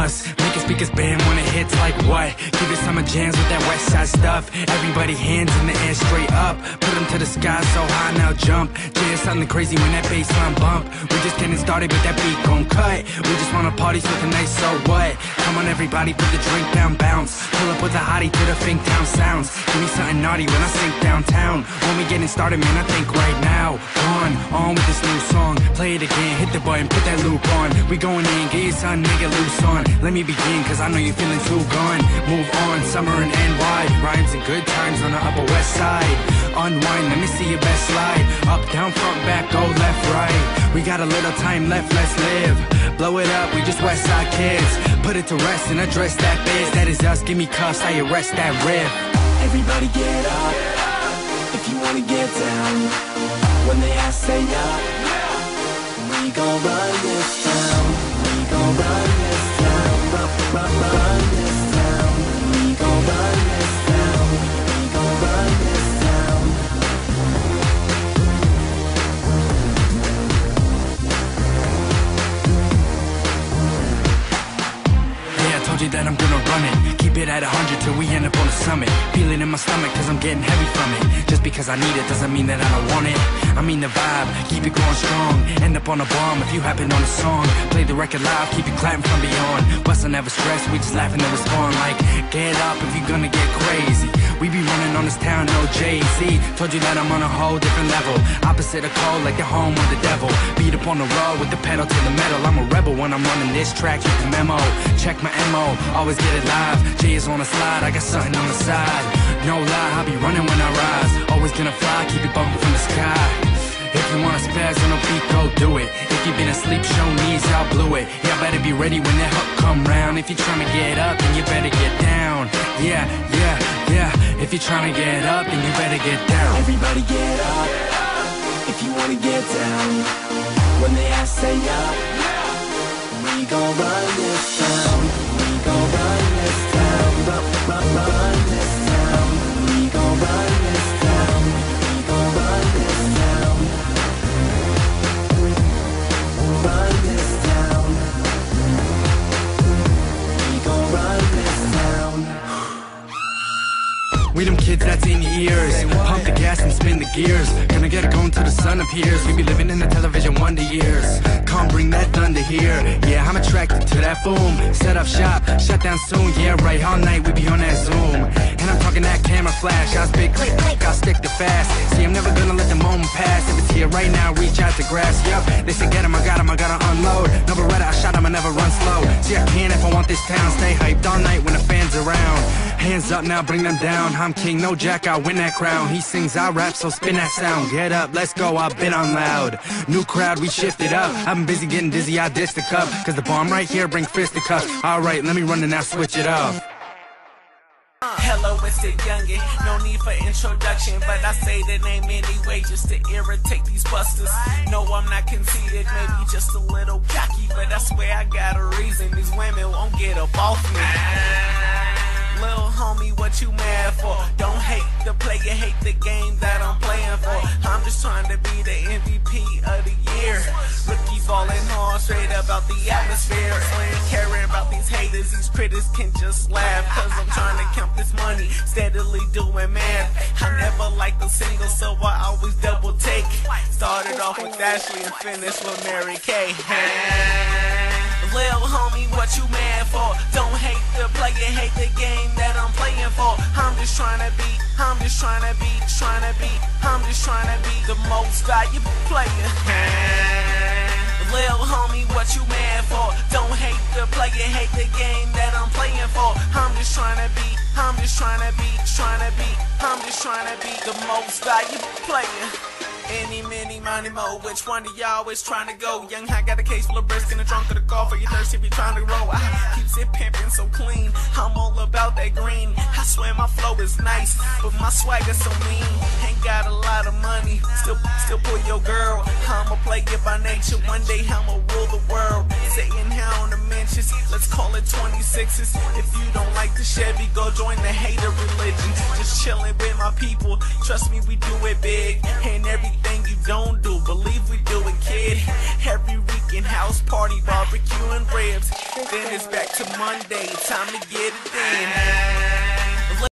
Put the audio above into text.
us. Make it speakers band when it hits like what? Give it summer jams with that west side stuff. Everybody hands in the air straight up. Put them to the sky so high, now jump. Jam something crazy when that bassline bump. We just getting started but that beat gon' cut. We just wanna party so the night, so what? Come on everybody, put the drink down, bounce. Pull up with the hottie to the Fink Town sounds. Give me something naughty when I sink downtown. When we getting started, man, I think right now. On with this new song. Play it again, hit the button, put that loop on. We going in, get your son, nigga, loose on. Let me begin, cause I know you're feeling too gone. Move on, summer and NY. Rhymes and good times on the Upper West Side. Unwind, let me see your best slide. Up, down, front, back, go left, right. We got a little time left, let's live. Blow it up, we just West Side kids. Put it to rest and address that biz. That is us, give me cuffs, I arrest that riff. Everybody get up, if you wanna get down. When they ask, say up. We gon' run this town. We gon' run this town. Run this town. We gon' run this town. We gon' run this town. Yeah, I told you that I'm gonna run it. Keep it at 100 till we end up on the summit. Feel it in my stomach cause I'm getting heavy from it. Just because I need it doesn't mean that I don't want it. I mean the vibe, keep it going strong. End up on a bomb if you happen on a song. Play the record live, keep it clapping from beyond. Bustin' never stress, we just laughing and respond like, get up if you gonna get crazy. We be running on this town, no Jay-Z. Told you that I'm on a whole different level. Opposite of cold, like the home of the devil. Beat up on the road with the pedal to the metal. I'm a rebel when I'm running this track, keep the memo. Check my MO, always get it live. Jay is on the slide, I got something on the side. No lie, I'll be running when I rise. Always gonna fly, keep it bumping from the sky. If you wanna spaz on a beat, go do it. If you've been asleep, show knees, I'll blew it. Y'all better be ready when that hook come round. If you're trying to get up, then you better get down. Yeah, yeah, yeah. If you're trying to get up, then you better get down. Everybody get up, if you wanna get down. When they ask, say up. We gon' run this town. We gon' run this town. Run this town. We gon' run this town. We gon' run this town. Run this town. We gon' run this town. We them kids that's in your ears. Pump the gas and spin the gears. Gonna get it going till the sun appears. We be living in the television wonder years. Come bring that thunder here. Yeah, I'm attracted to that boom. Set up shop, shut down soon. Yeah, right, all night we be on that Zoom. And I'm talking that camera flash. I spit click, click, I'll stick to fast. See, I'm never gonna let the moment pass. If it's here right now, reach out to grasp. Yup, they say get him, I got him, I gotta unload. No Beretta, I shot him, I never run slow. See, I can if I want this town. Stay hyped all night when the fans around. Hands up now, bring them down. I'm king, no jack, I win that crown. He sings, I rap, so spin that sound. Get up, let's go, I've been on loud. New crowd, we shifted up. I've been busy getting dizzy, I dissed the cup. Cause the bomb right here bring fisticuffs. Alright, let me run and now switch it up. Hello, it's the youngin', no need for introduction, but I say the name anyway just to irritate these busters. No, I'm not conceited, maybe just a little cocky, but I swear I got a reason. These women won't get up off me. Little homie, what you mad for? Don't hate the player, hate the game that I'm playing for. I'm just trying to be the MVP of the year. Rookie falling hard, straight up out the atmosphere. Ain't caring about these haters, these critics can just laugh. Cause I'm trying to count this money, steadily doing math. I never liked the single, so I always double take. Started off with Ashley and finished with Mary Kay. Lil homie, what you mad for? Don't hate the player, hate the game that I'm playing for. I'm just trying to be the most valuable player. Lil homie, what you mad for? Don't hate the player, hate the game that I'm playing for. I'm just trying to be the most valuable player. Any, many, money, mo. Which one of y'all is trying to go? Young high got a case full of brisk in the trunk of the car for your thirsty be trying to roll. I keeps it pimping so clean. I'm all about that green. I swear my flow is nice, but my swagger so mean. Ain't got a lot of money, still pull your girl. I'm a player by nature. One day I'ma rule the world. Sitting here on the mentions, let's call it 26s. If you don't like the Chevy, go join the hater religion. Just chilling with my people. Trust me, we do it big. And everything you don't do, believe we do it, kid. Every weekend house party, barbecue and ribs. cribs. Then it's back to Monday, time to get it in.